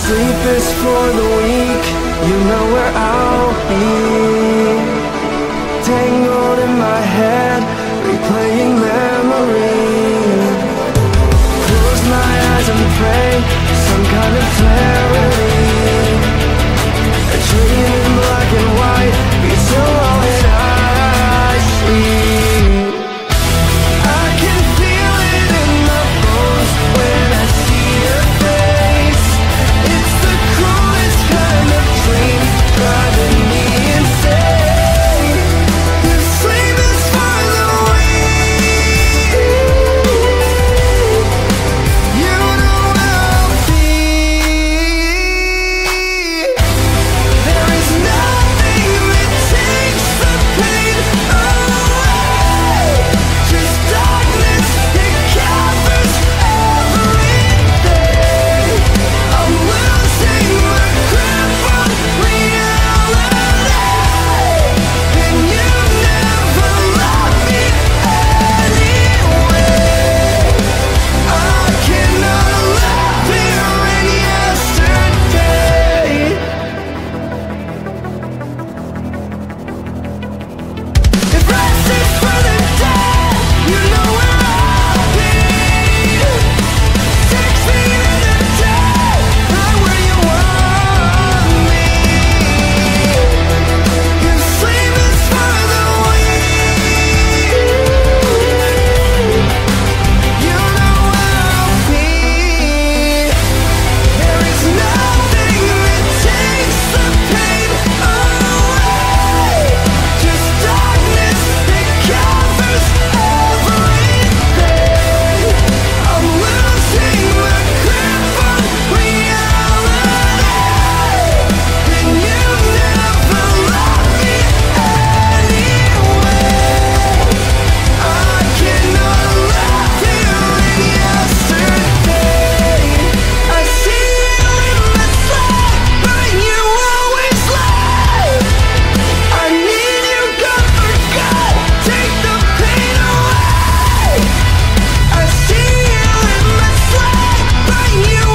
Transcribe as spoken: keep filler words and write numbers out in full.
Sleep is for the weak, you know where I'll be. Tangled in my head, replaying memories. Close my eyes and pray for some kind of clarity. A dream in black and white, it's all that I see. I can feel it in my bones when I see your face. It's the cruelest kind of dream, driving me insane. This sleep is for the weak. You know I'll be. There is nothing that takes the pain away. Just darkness that covers everything. I'm losing my grip on reality, and you never loved me anyway. I cannot live here in yesterday. If rest is for the dead, you know where I'll be. Six feet in the dead, right where you want me. If sleep is for the weak, you know where I'll be. There is nothing that takes the pain away. Just darkness that covers everything. I'm losing my grip on reality, and you never loved me anyway. I cannot live here in yesterday. I see you in my sleep, but you always lie. I need you gone for good, take the pain away. I see you in my sleep, but you